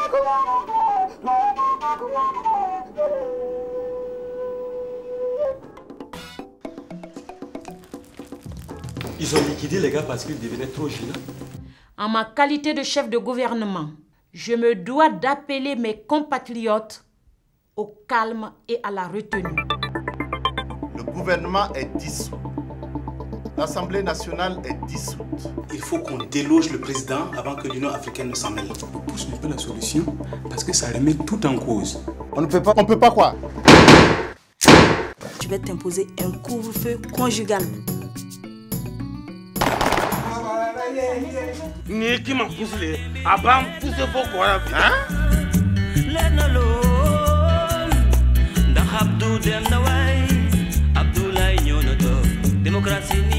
Ils ont liquidé les gars parce qu'ils devenaient trop gênants. En ma qualité de chef de gouvernement, je me dois d'appeler mes compatriotes au calme et à la retenue. Le gouvernement est dissous. L'Assemblée nationale est dissoute. Il faut qu'on déloge le président avant que l'Union africaine ne s'en mêle. On pousse un peu la solution parce que ça remet tout en cause. On ne peut pas. On peut pas quoi? Je vais t'imposer un couvre-feu conjugal. Ni qui m'a poussé, avant poussé beaucoup hein? Abdoulaye Nyonoto, démocratie.